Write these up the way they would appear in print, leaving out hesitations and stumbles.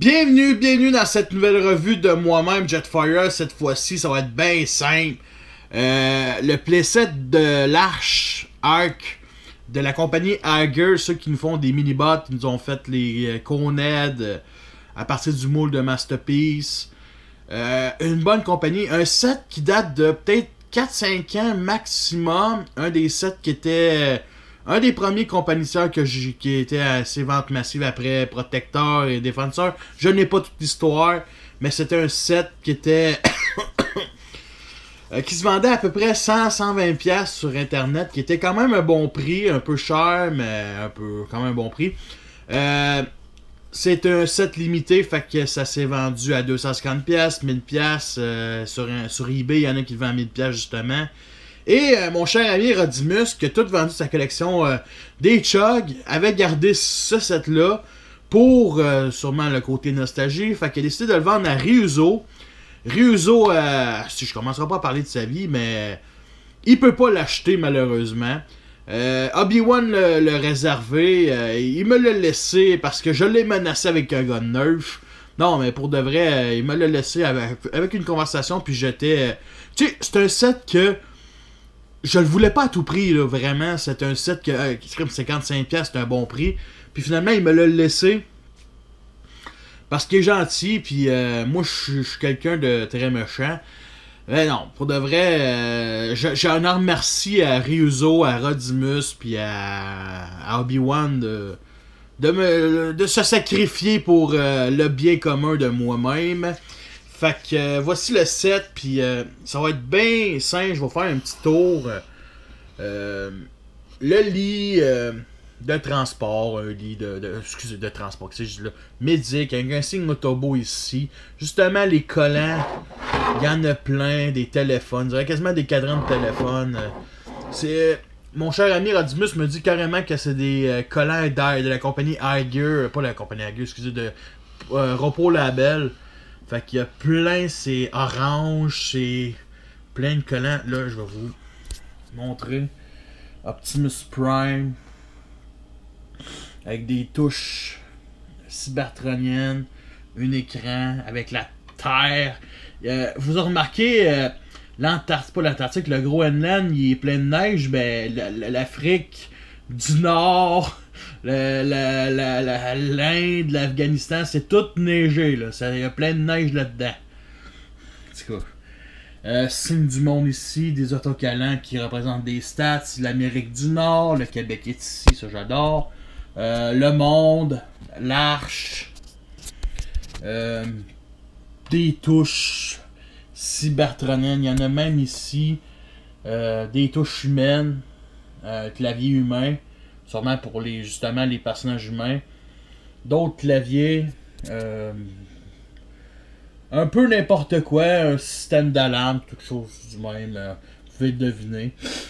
Bienvenue dans cette nouvelle revue de moi-même, Jetfire. Cette fois-ci, ça va être bien simple. Le playset de l'Arch Arc de la compagnie Hager, ceux qui nous font des mini-bots, qui nous ont fait les Coned à partir du moule de Masterpiece. Une bonne compagnie. Un set qui date de peut-être 4-5 ans maximum. Un des sets qui était... un des premiers compagniseurs qui était assez vente massive après Protector et Défenseur. Je n'ai pas toute l'histoire, mais c'était un set qui était qui se vendait à peu près 100-120$ sur internet, qui était quand même un bon prix, un peu cher, mais quand même un bon prix. C'est un set limité, fait que ça s'est vendu à 250$, 1000$, sur eBay, il y en a qui le vendent à 1000$ justement. Et mon cher ami Rodimus, qui a tout vendu sa collection des Chug, avait gardé ce set-là pour sûrement le côté nostalgie. Fait qu'il a décidé de le vendre à Ryuzo. Ryuzo, si je commencerai pas à parler de sa vie, mais il peut pas l'acheter malheureusement. Obi-Wan l'a réservé. Il me l'a laissé parce que je l'ai menacé avec un gun nerf. Non, mais pour de vrai, il me l'a laissé avec une conversation. Puis j'étais... tu sais, c'est un set que... je le voulais pas à tout prix, là, vraiment. C'est un set qui serait 55$, c'est un bon prix. Puis finalement, il me l'a laissé. Parce qu'il est gentil, puis moi, je suis quelqu'un de très méchant. Mais non, pour de vrai, j'ai un énorme merci à Ryuzo, à Rodimus, puis à Obi-Wan de se sacrifier pour le bien commun de moi-même. Fait que voici le set, puis ça va être bien simple, je vais faire un petit tour. Le lit de transport, un lit de transport, qu'est-ce que je dis là? Médic, avec un signe Motobo ici. Justement, les collants, il y en a plein, des téléphones, il y aurait quasiment des cadrans de téléphone. Mon cher ami Rodimus me dit carrément que c'est des collants de la compagnie Hager, pas la compagnie Hager, excusez, de Repos Label. Fait qu'il y a plein, c'est orange, c'est plein de collants. Là, je vais vous montrer. Optimus Prime. Avec des touches cybertroniennes. Un écran avec la Terre. Vous avez remarqué, l'Antarctique, le Groenland, il est plein de neige. Ben, l'Afrique du Nord... l'Inde, l'Afghanistan, c'est tout neigé, là. Il y a plein de neige là-dedans. En tout cas, signe du monde ici, des autocollants qui représentent des stats, l'Amérique du Nord, le Québec est ici, ça j'adore. Le monde, l'Arche, des touches cybertroniennes, il y en a même ici, des touches humaines, clavier humain. Sûrement pour justement les personnages humains. D'autres claviers. Un peu n'importe quoi. Un système d'alarme. Quelque chose du même. Vous pouvez le deviner.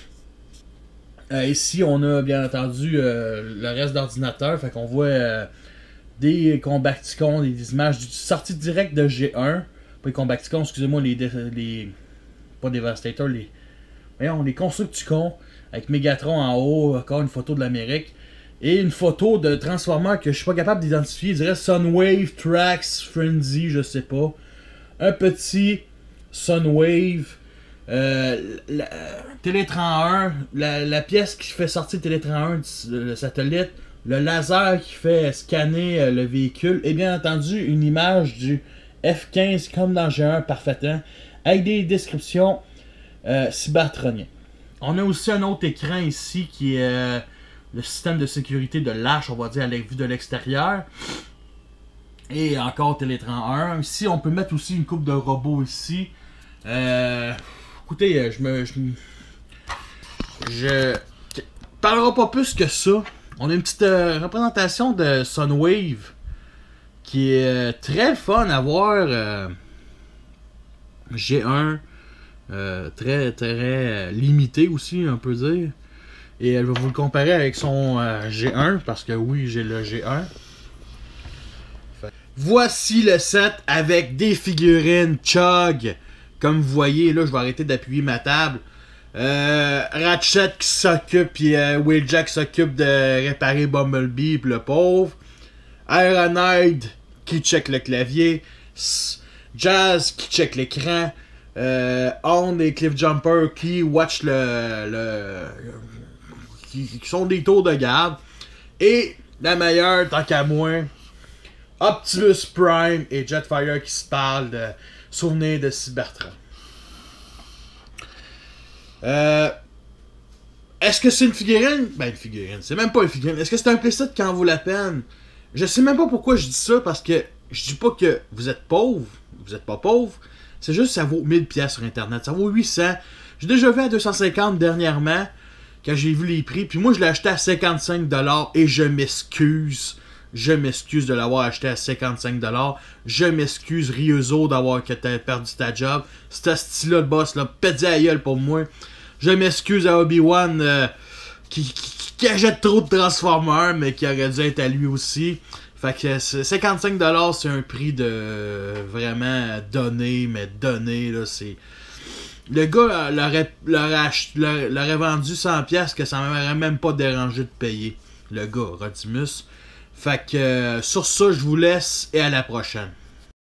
Ici, on a bien entendu le reste d'ordinateur. Fait qu'on voit des Combacticons, des images sorties directes de G1. Pas les Combacticons, excusez-moi, les pas Devastator, les Constructicons. Avec Megatron en haut, encore une photo de l'Amérique. Et une photo de Transformers que je suis pas capable d'identifier. Je dirais Sunwave, Trax, Frenzy, je sais pas. Un petit Sunwave. Télétran 1. La pièce qui fait sortir Télétran 1, le satellite. Le laser qui fait scanner le véhicule. Et bien entendu, une image du F-15 comme dans G1 parfaitement. Avec des descriptions cybertroniennes. On a aussi un autre écran ici qui est le système de sécurité de l'Arche, on va dire à la vue de l'extérieur. Et encore Télétran 1. Ici, on peut mettre aussi une coupe de robots ici. Écoutez, je parlerai pas plus que ça. On a une petite représentation de Sunwave qui est très fun à voir. G1. Très très limité aussi, on peut dire. Et elle va vous le comparer avec son G1, parce que oui, j'ai le G1. Voici le set avec des figurines Chug. Comme vous voyez, là, je vais arrêter d'appuyer ma table. Ratchet qui s'occupe, puis Wheeljack s'occupe de réparer Bumblebee, puis le pauvre. Ironhide qui check le clavier, Jazz qui check l'écran, On et Cliff Jumper qui watch qui sont des tours de garde, et la meilleure, tant qu'à moi, Optimus Prime et Jetfire qui se parlent de souvenirs de Cybertron. Est-ce que c'est une figurine? Ben, une figurine. C'est même pas une figurine. Est-ce que c'est un playset qui en vaut la peine? Je sais même pas pourquoi je dis ça, parce que je dis pas que vous êtes pauvre. Vous êtes pas pauvre. C'est juste que ça vaut 1000$ sur Internet. Ça vaut 800. J'ai déjà vu à 250 dernièrement, quand j'ai vu les prix. Puis moi, je l'ai acheté à 55$ et je m'excuse. Je m'excuse de l'avoir acheté à 55$. Je m'excuse, Ryuzo, d'avoir que t'as perdu ta job. Ce style-là de boss, là, pète à la gueule pour moi. Je m'excuse à Obi-Wan qui achète trop de Transformers, mais qui aurait dû être à lui aussi. Fait que 55$, c'est un prix de vraiment donné, mais donné, là, c'est... Le gars l'aurait vendu 100$ que ça m'aurait même pas dérangé de payer. Le gars, Rodimus. Fait que sur ça, je vous laisse et à la prochaine.